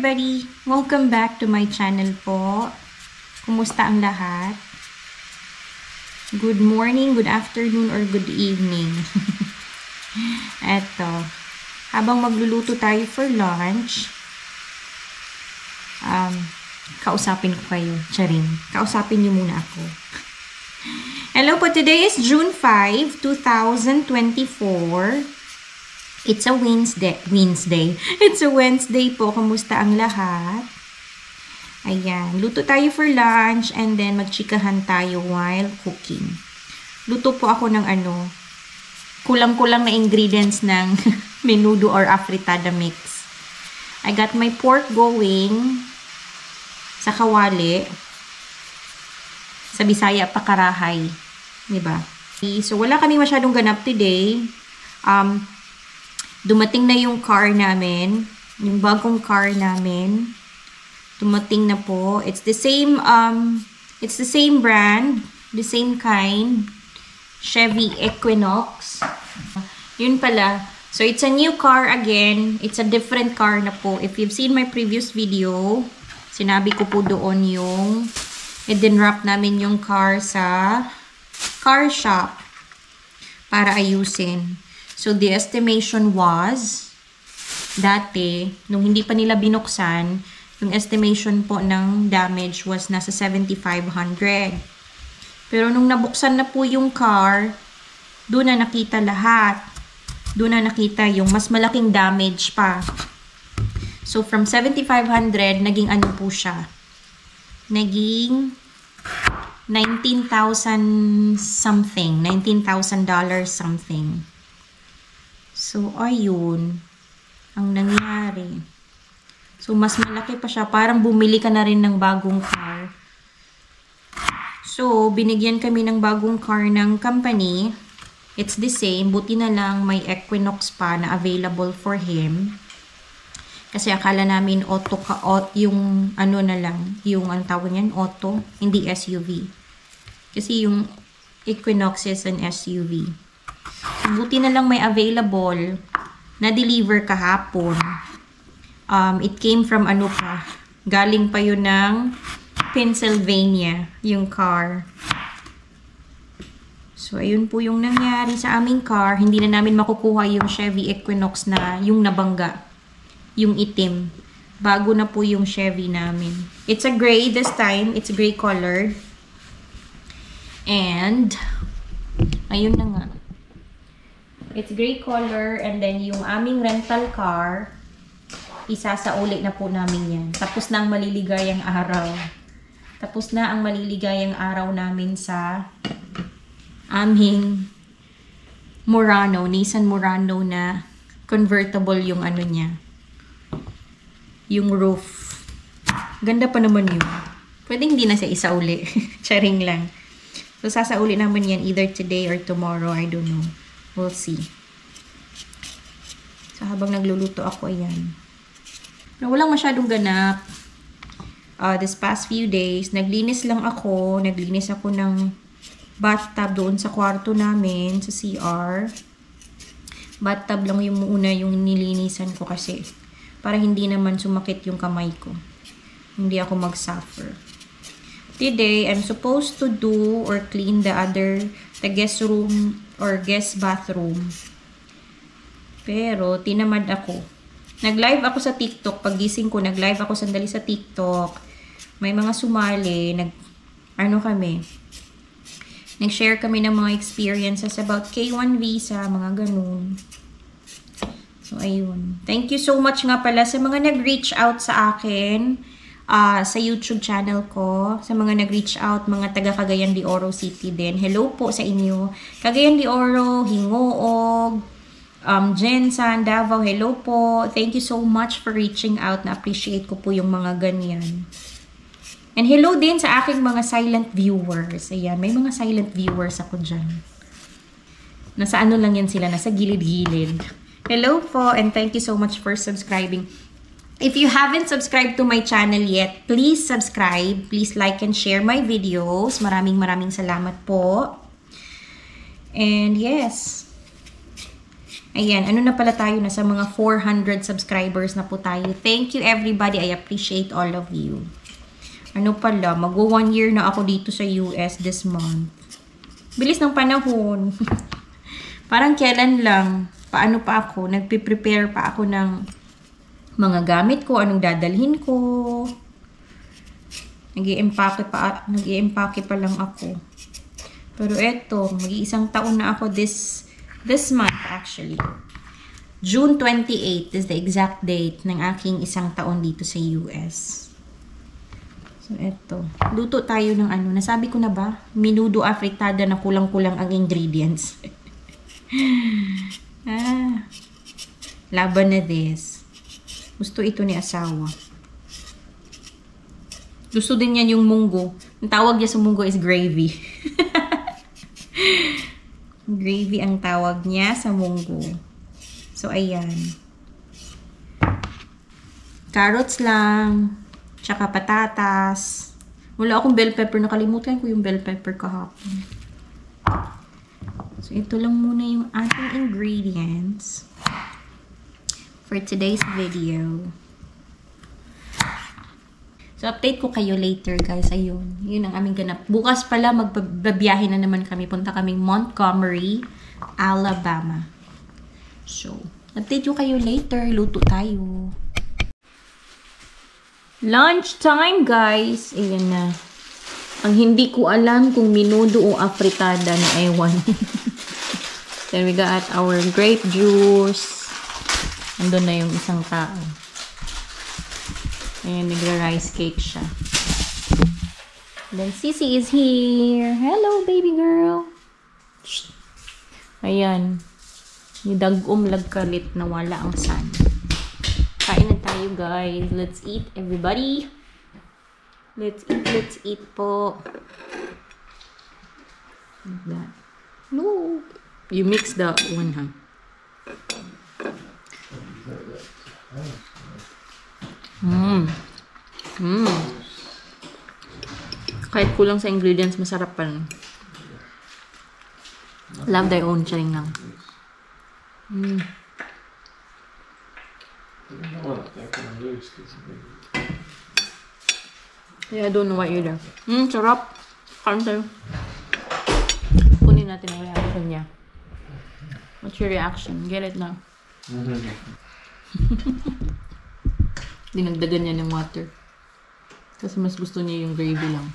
everybody! Welcome back to my channel po. Kumusta ang lahat? Good morning, good afternoon, or good evening. Eto, habang magluluto tayo for lunch, kausapin ko kayo. Charing, kausapin niyo muna ako. Hello po, today is June 5, 2024. It's a Wednesday. It's a Wednesday po. Kamusta ang lahat? Ayan. Luto tayo for lunch and then magchikahan tayo while cooking. Luto po ako ng kulang-kulang na ingredients ng menudo or afritada mix. I got my pork going sa kawali. Sa Bisaya pa karahay. Diba? So, wala kami masyadong ganap today. Dumating na yung car namin. Yung bagong car namin. Dumating na po. It's the same brand. The same kind. Chevy Equinox. Yun pala. So, it's a new car again. It's a different car na po. If you've seen my previous video, sinabi ko po doon yung i-wrap namin yung car sa car shop para ayusin. So, the estimation was, dati, nung hindi pa nila binuksan, yung estimation po ng damage was nasa 7,500. Pero nung nabuksan na po yung car, doon na nakita lahat. Doon na nakita yung mas malaking damage pa. So, from 7,500, naging ano po siya? Naging 19,000 something. $19,000 something. So, ayun. Ang nangyari. So, mas malaki pa siya. Parang bumili ka na rin ng bagong car. So, binigyan kami ng bagong car ng company. It's the same. Buti na lang may Equinox pa na available for him. Kasi akala namin auto yung na lang. Yung ang tawag niyan, auto. Hindi SUV. Kasi yung Equinox is an SUV. Buti na lang may available na deliver kahapon. It came from galing pa yun ng Pennsylvania, yung car. So, ayun po yung nangyari sa aming car. Hindi na namin makukuha yung Chevy Equinox na yung nabangga. Yung itim. Bago na po yung Chevy namin. It's a gray this time. It's gray colored. And, ayun na nga. It's gray color, and then yung aming rental car, isasauli na po namin yan. Tapos na ang maliligayang araw. Tapos na ang maliligayang araw namin sa aming Murano, Nissan Murano na convertible yung niya. Yung roof. Ganda pa naman yun. Pwede hindi na siya isauli. Charing lang. So, sasauli naman yan either today or tomorrow. I don't know. We'll see. So, habang nagluluto ako, ayan. Walang masyadong ganap. This past few days, naglinis ako ng bathtub doon sa kwarto namin, sa CR. Bathtub lang yung muna yung nilinisan ko kasi. Para hindi naman sumakit yung kamay ko. Hindi ako mag-suffer. Today, I'm supposed to do or clean the guest room or guest bathroom. Pero, tinamad ako. Nag-live ako sa TikTok. Paggising ko, nag-live ako sandali sa TikTok. May mga sumali. Nag-share kami ng mga experiences about K1 visa, mga ganun. So, ayun. Thank you so much nga pala sa mga nag-reach out sa akin sa YouTube channel ko. Sa mga nag-reach out, mga taga Cagayan de Oro City din. Hello po sa inyo. Cagayan de Oro, Hingoog, Jensan, Davao, hello po. Thank you so much for reaching out. Na-appreciate ko po yung mga ganyan. And hello din sa aking mga silent viewers. Ayan, may mga silent viewers ako dyan. Nasa lang yan sila, nasa gilid-gilid. Hello po, and thank you so much for subscribing. If you haven't subscribed to my channel yet, please subscribe. Please like and share my videos. Maraming salamat po. And yes, Ayan, ano na pala tayo? Nasa mga 400 subscribers na po tayo. Thank you everybody. I appreciate all of you. Ano pala, mag-1 year na ako dito sa US this month. Bilis ng panahon. Parang kailan lang, paano pa ako, nagpe-prepare pa ako ng mga gamit ko, anong dadalhin ko. Nag-i-empake pa lang ako. Pero eto, mag-iisang taon na ako this month actually. June 28 is the exact date ng aking isang taon dito sa US. So, eto. Luto tayo ng ano. Nasabi ko na ba? Menudo afritada na kulang-kulang ang ingredients. Laban na this. Gusto ito ni asawa. Gusto din niya yung munggo. Ang tawag niya sa munggo is gravy. Gravy ang tawag niya sa munggo. So, ayan. Carrots lang. Tsaka patatas. Wala akong bell pepper. Nakalimutan ko yung bell pepper kahapon. So, ito lang muna yung ating ingredients for today's video. So, update ko kayo later, guys. Ayun. Yun ang aming ganap. Bukas pala, magbabiyahe na naman kami. Punta kaming Montgomery, Alabama. So, update ko kayo later. Luto tayo. Lunch time, guys. Ayan na. Ang hindi ko alam kung menudo o afritada na ewan. Then we got our grape juice. Andun na yung isang tao. Ayan, nagra-rice cake siya. Then Sissy is here. Hello, baby girl. Ayan. Nidagom lagkalit na wala ang sun. Kain na tayo, guys. Let's eat, everybody. Let's eat po. Like that. No. You mix the one, huh? Kahit kulang sa ingredients, masarap pa rin. Love thy own, charing lang. Yeah, I don't know what either. Sarap. Kain tayo. Kunin natin ang reaction niya. What's your reaction? Get it now. Dinagdagan niya ng water. Kasi mas gusto niya yung gravy lang.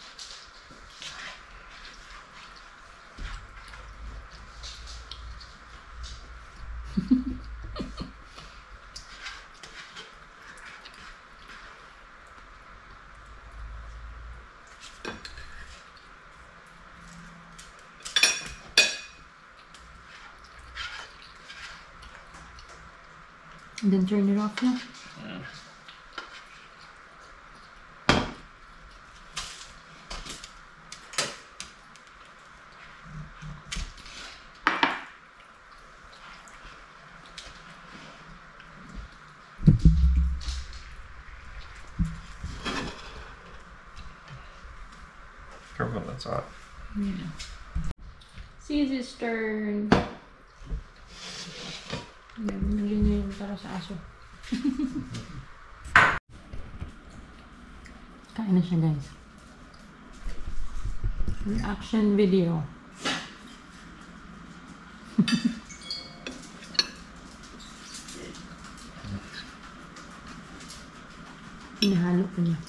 And then turn it off na. Yeah. Careful, that's hot. Yeah. Sissy's turn. Nagyan niya yung para sa aso. Kain na siya, guys. Reaction video. Hinahalo ko niya.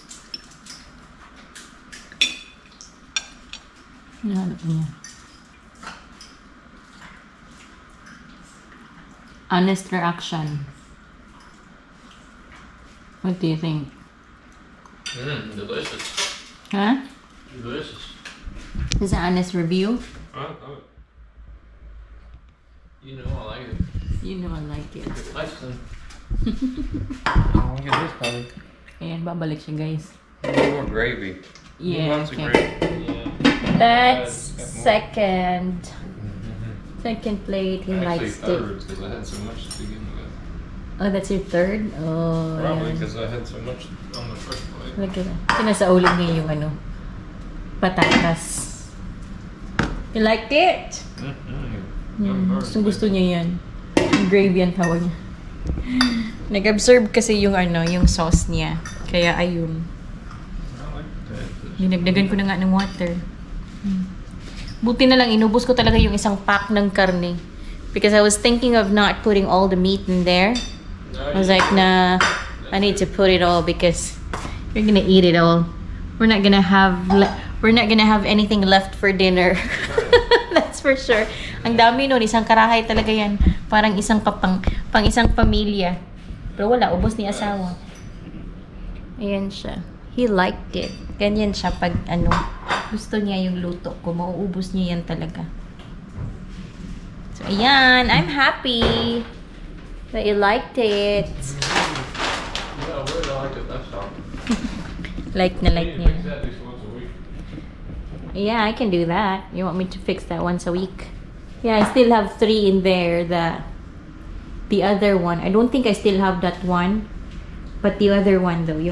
Hinahalo ko niya. Honest reaction. What do you think? Delicious. Huh? Delicious. Is it an honest review? You know I like it. You know I like it. Nice one. Look at this, buddy. Ayan, babalik siya, guys. More gravy. Yeah, Lots of okay. gravy. Yeah. That's Got more. second plate. He Actually, likes third, it. because I had so much to begin with. Oh, that's your third? Oh, Probably ayan. because I had so much on the first plate. Look at that. Sinasaulig niya yung ano, patatas. You liked it? Mm-hmm. Gusto niya yan. Gravy ang tawag niya. Nag-absorb kasi yung yung sauce niya. Kaya ayun. Dinagdagan ko na nga ng water. Buti na lang, inubos ko talaga yung isang pack ng karne. Because I was thinking of not putting all the meat in there. I was like, nah, I need to put it all because you're gonna eat it all. We're not gonna have anything left for dinner. That's for sure. Ang dami nun, isang karahay talaga yan. Parang isang pang isang pamilya. Pero wala, ubos ni asawa. Ayan siya. He liked it. Ganyan siya pag gusto niya yung luto ko. Mauubos niya yan talaga. So, ayan. I'm happy that you liked it. Yeah, I really liked it last time. Like na like niya. Fix that at least once a week. Yeah, I can do that. You want me to fix that once a week? Yeah, I still have 3 in there. The other one. I don't think I still have that one. But the other one though,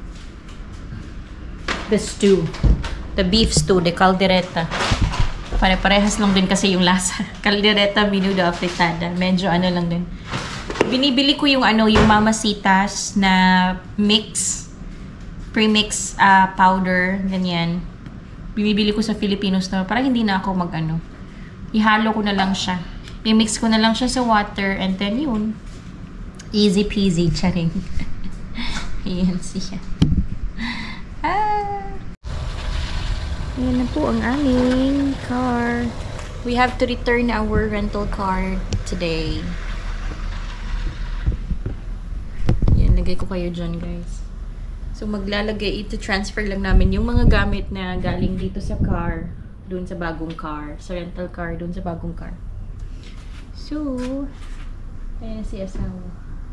the stew. The beef stew, the caldereta. Pare-parehas lang din kasi yung lasa. Caldereta, menudo afritada. Medyo lang din. Binibili ko yung yung Mamasitas na pre-mix powder, ganyan. Binibili ko sa Filipino store para hindi na ako ihalo ko na lang siya. I-mix ko na lang siya sa water and then yun. Easy peasy, charing. Ayan siya. Ayan na po ang aming car. We have to return our rental car today. Ayan, lagay ko kayo dyan, guys. So, maglalagay, transfer lang namin yung mga gamit na galing dito sa car, dun sa bagong car, sa rental car, dun sa bagong car. So, ayan si asawa.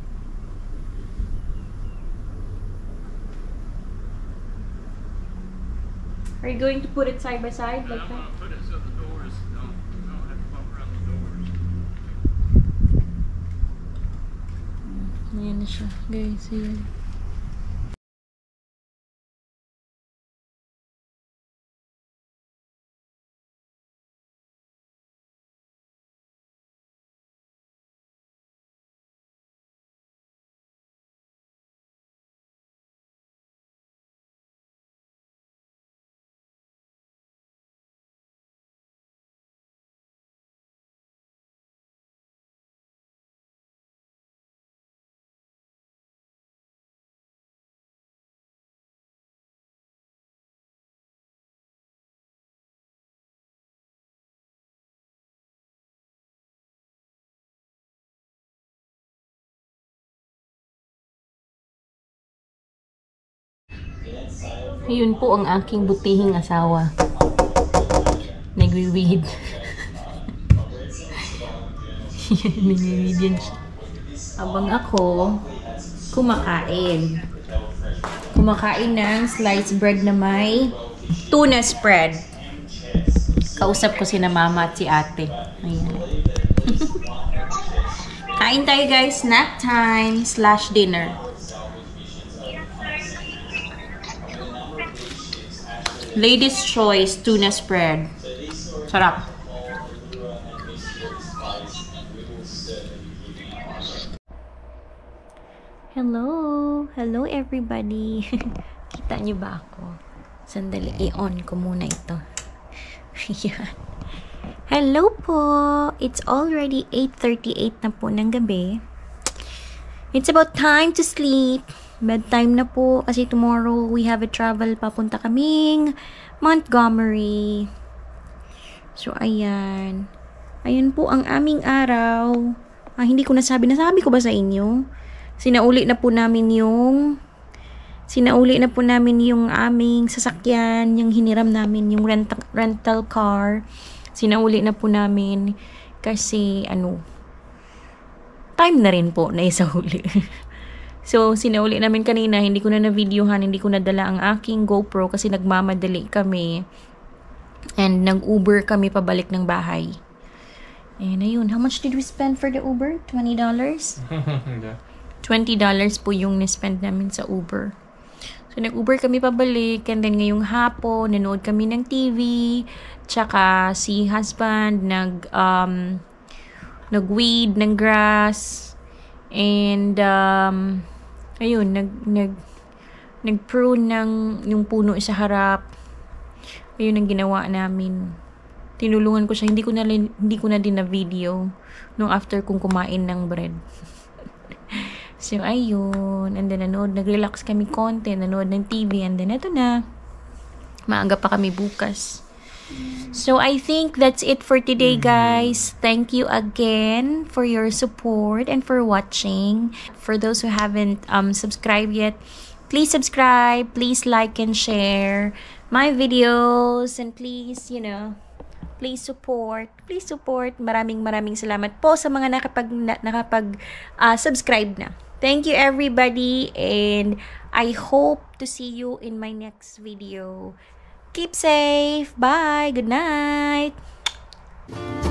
Are you going to put it side by side like that? I'm gonna put it so the doors don't have to bump around the doors. Ayan na siya, guys. Ayan. Ayun po ang aking butihing asawa. Nagwi-weed. Nagwi-weed yan siya. Habang ako, kumakain. Kumakain ng sliced bread na may tuna spread. Kausap ko si na mama at si ate. Ayan. Kain tayo guys, snack time / dinner. Ladies' choice tuna spread. Sarap. Hello everybody. Kita niyo ba ako? Sandali, i-on ko muna ito. Yan. Hello po. It's already 8:38 na po ng gabi. It's about time to sleep. Bedtime na po kasi tomorrow we have a travel. Papunta kaming Montgomery. So, ayan. Ayan po ang aming araw. Hindi ko nasabi ko ba sa inyo? Sinauli na po namin yung aming sasakyan, yung hiniram namin, yung rental car. Sinauli na po namin kasi time na rin po na isauli. So, sinauli namin kanina, hindi ko na na-videohan, hindi ko nadala ang aking GoPro kasi nagmamadali kami. And nag-Uber kami pabalik ng bahay. And ayun, how much did we spend for the Uber? $20? Yeah. $20 po yung na-spend namin sa Uber. So, nag-Uber kami pabalik, and then ngayong hapon, nanood kami ng TV, tsaka si husband nag-weed ng grass. And, ayun, nag-prune ng yung puno sa harap. Ayun ang ginawa namin. Tinulungan ko siya. Hindi ko na din na video nung after kong kumain ng bread. So, ayun. And then, nag-relax kami konti. Nanood ng TV. And then, eto na. Maaga pa kami bukas. So, I think that's it for today, guys. Thank you again for your support and for watching. For those who haven't subscribed yet, please subscribe. Please like and share my videos. And please, please support. Please support. Maraming salamat po sa mga nakapag-subscribe na. Thank you, everybody. And I hope to see you in my next video. Keep safe. Bye. Good night.